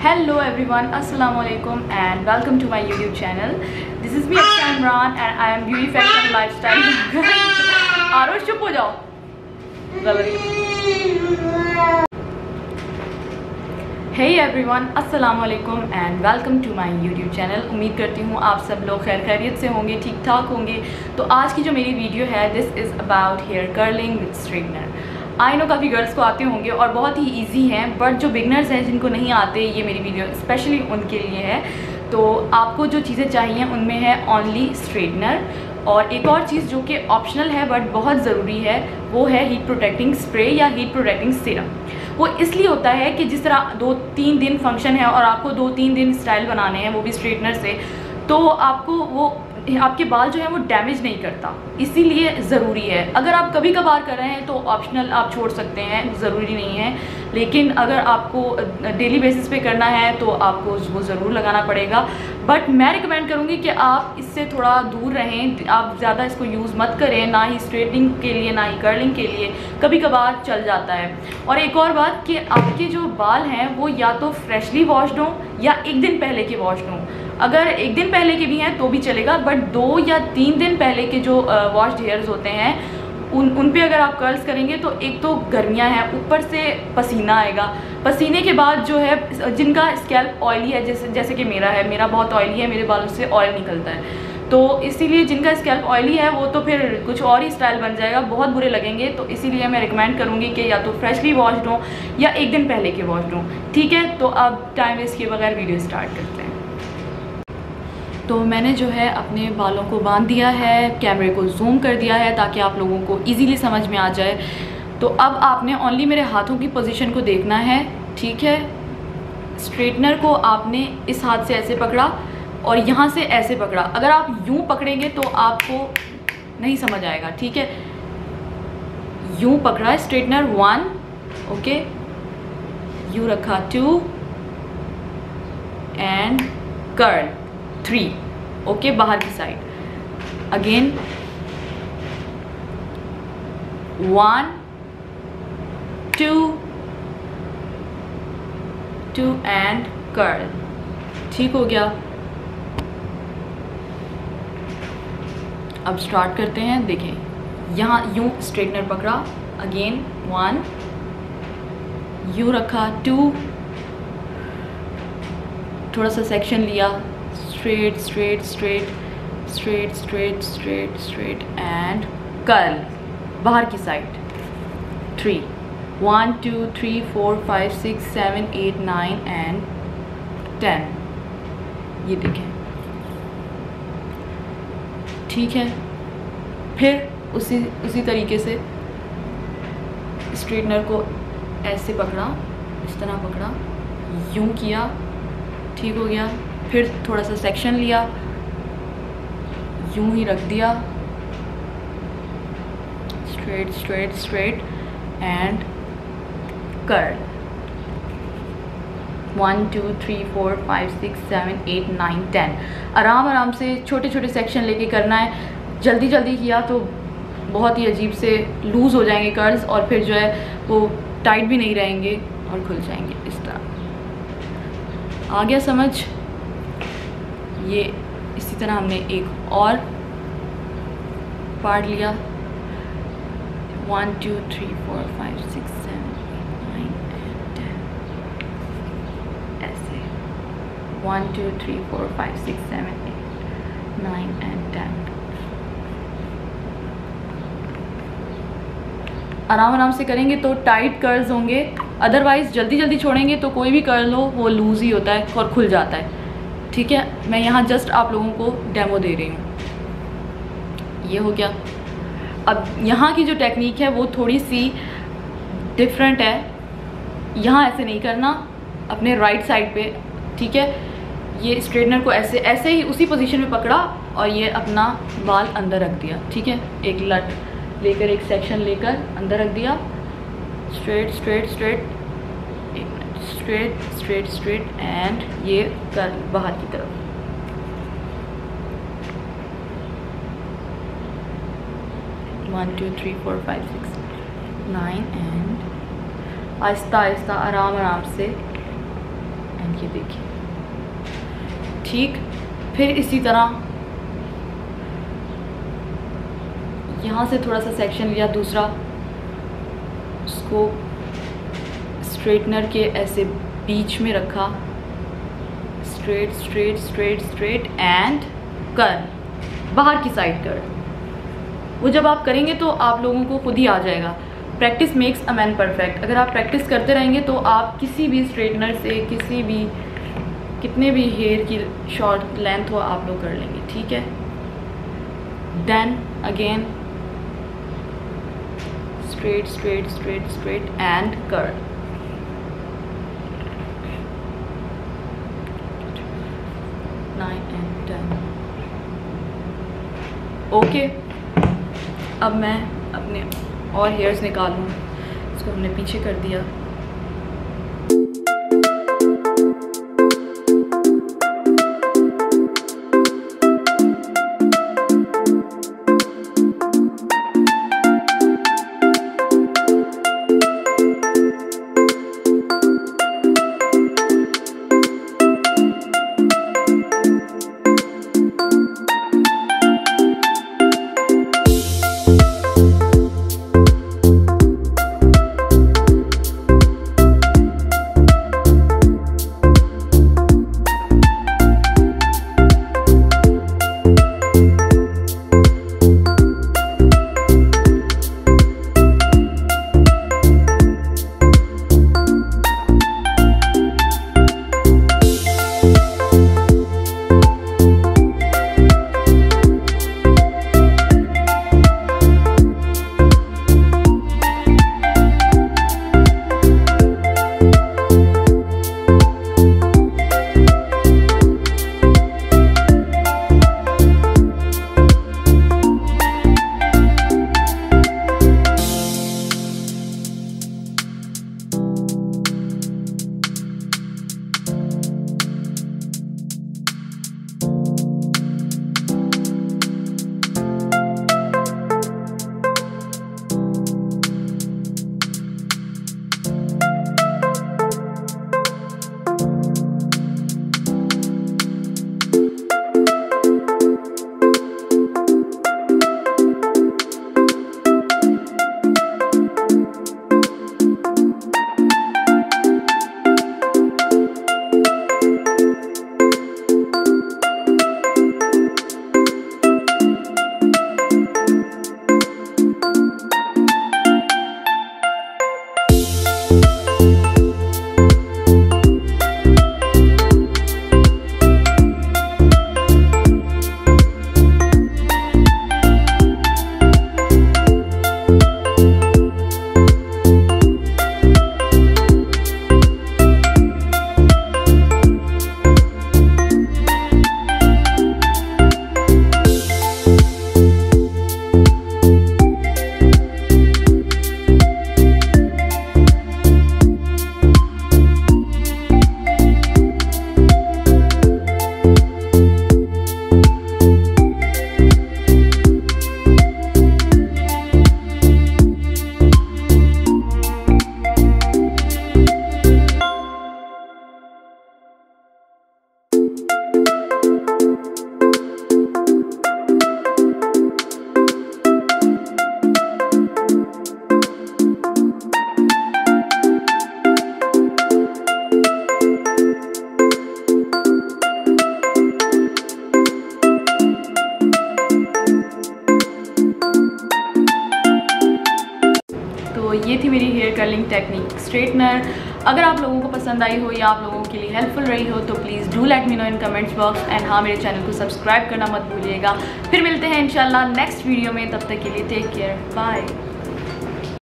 Hello everyone, Assalamu alaikum and welcome to my YouTube channel. This is me Akshay Imran and I am beauty fashion lifestyle. आरोश चुप हो जाओ. Hey everyone, Assalamu alaikum and welcome to my YouTube channel. उम्मीद करती हूँ आप सब लोग खैर खैरियत से होंगे, ठीक ठाक होंगे. तो आज की जो मेरी वीडियो है, this is about hair curling with straightener. I know काफ़ी गर्ल्स को आते होंगे और बहुत ही इजी हैं, बट जो बिगनर्स हैं जिनको नहीं आते, ये मेरी वीडियो स्पेशली उनके लिए है. तो आपको जो चीज़ें चाहिए उनमें है ओनली स्ट्रेटनर और एक और चीज़ जो कि ऑप्शनल है बट बहुत ज़रूरी है, वो है हीट प्रोटेक्टिंग स्प्रे या हीट प्रोटेक्टिंग सीरम. वो इसलिए होता है कि जिस तरह 2-3 दिन फंक्शन है और आपको 2-3 दिन स्टाइल बनाने हैं, वो भी स्ट्रेटनर से, तो आपको वो आपके बाल जो है वो डैमेज नहीं करता, इसीलिए ज़रूरी है. अगर आप कभी कभार कर रहे हैं तो ऑप्शनल आप छोड़ सकते हैं, ज़रूरी नहीं है. लेकिन अगर आपको डेली बेसिस पे करना है तो आपको वो ज़रूर लगाना पड़ेगा. बट मैं रिकमेंड करूँगी कि आप इससे थोड़ा दूर रहें, आप ज़्यादा इसको यूज़ मत करें, ना ही स्ट्रेटनिंग के लिए ना ही कर्लिंग के लिए. कभी कभार चल जाता है. और एक और बात कि आपके जो बाल हैं वो या तो फ्रेशली वॉश्ड हों या एक दिन पहले के वॉश्ड हों. अगर एक दिन पहले के भी हैं तो भी चलेगा, बट 2 या 3 दिन पहले के जो वॉश्ड हेयर्स होते हैं उन पे अगर आप कर्ल्स करेंगे तो एक तो गर्मियाँ हैं, ऊपर से पसीना आएगा. पसीने के बाद जो है जिनका स्कैल्प ऑयली है, जैसे कि मेरा बहुत ऑयली है, मेरे बालों से ऑयल निकलता है, तो इसीलिए जिनका स्कैल्प ऑयली है वो तो फिर कुछ और ही स्टाइल बन जाएगा, बहुत बुरे लगेंगे. तो इसीलिए मैं रिकमेंड करूँगी कि या तो फ्रेशली वॉश्ड हों या एक दिन पहले के वॉश्ड हों. ठीक है, तो अब टाइम वेस्ट किए बगैर वीडियो स्टार्ट करते हैं. तो मैंने जो है अपने बालों को बांध दिया है, कैमरे को जूम कर दिया है ताकि आप लोगों को इजीली समझ में आ जाए. तो अब आपने ओनली मेरे हाथों की पोजीशन को देखना है. ठीक है, स्ट्रेटनर को आपने इस हाथ से ऐसे पकड़ा और यहाँ से ऐसे पकड़ा. अगर आप यूँ पकड़ेंगे तो आपको नहीं समझ आएगा. ठीक है, यूँ पकड़ा है स्ट्रेटनर 1, ओके, यूँ रखा 2 एंड कर्ल 3, ओके, बाहर की साइड. Again 1 2 and curl. ठीक हो गया. अब स्टार्ट करते हैं. देखें, यहाँ यूं स्ट्रेटनर पकड़ा, अगेन 1, यूं रखा 2, थोड़ा सा सेक्शन लिया, straight straight straight straight straight straight straight and curl बाहर की साइड. 3 1 2 3 4 5 6 7 8 9 एंड 10. ये देखें. ठीक है, फिर उसी तरीके से स्ट्रेटनर को ऐसे पकड़ा, इस तरह पकड़ा, यूं किया, ठीक हो गया. फिर थोड़ा सा सेक्शन लिया, यूं ही रख दिया, straight straight straight and curl. 1 2 3 4 5 6 7 8 9 10. आराम से छोटे छोटे सेक्शन लेके करना है. जल्दी किया तो बहुत ही अजीब से लूज़ हो जाएंगे कर्ल्स और फिर जो है वो टाइट भी नहीं रहेंगे और खुल जाएंगे. इस तरह आ गया समझ. ये इसी तरह हमने एक और पार्ट लिया. 1 2 3 4 5 6 7 8 9 and 10. ऐसे 1 2 3 4 5 6 7 8 9 and 10. आराम से करेंगे तो टाइट कर्ल्स होंगे, अदरवाइज़ जल्दी छोड़ेंगे तो कोई भी कर्ल हो वो लूज़ ही होता है और खुल जाता है. ठीक है, मैं यहाँ जस्ट आप लोगों को डेमो दे रही हूँ. ये हो गया. अब यहाँ की जो टेक्निक है वो थोड़ी सी डिफरेंट है. यहाँ ऐसे नहीं करना, अपने राइट साइड पे. ठीक है, ये स्ट्रेटनर को ऐसे ही उसी पोजीशन में पकड़ा और ये अपना बाल अंदर रख दिया. ठीक है, एक लट लेकर, एक सेक्शन लेकर अंदर रख दिया. Straight straight straight, straight straight straight and ये कर बाहर की तरफ. One two three four 5 6 9 and आहिस्ता आराम से एंड ये देखिए, ठीक। फिर इसी तरह यहाँ से थोड़ा सा सेक्शन लिया दूसरा, उसको स्ट्रेटनर के ऐसे बीच में रखा, straight straight straight straight and curl, बाहर की साइड कर्ल। वो जब आप करेंगे तो आप लोगों को खुद ही आ जाएगा। Practice makes a man perfect. अगर आप प्रैक्टिस करते रहेंगे तो आप किसी भी स्ट्रेटनर से किसी भी कितने भी हेयर की शॉर्ट लेंथ हो आप लोग कर लेंगे, ठीक है। Then again straight straight straight straight and curl. 9 and 10. Okay, अब मैं अपने और हेयर्स निकाल लूँ। इसको हमने पीछे कर दिया। ये थी मेरी हेयर कर्लिंग टेक्निक स्ट्रेटनर। अगर आप लोगों को पसंद आई हो या आप लोगों के लिए हेल्पफुल रही हो तो please do let me know in comments box. And हाँ, मेरे चैनल को सब्सक्राइब करना मत भूलिएगा। फिर मिलते हैं इंशाल्लाह नेक्स्ट वीडियो में, तब तक के लिए टेक केयर, बाय।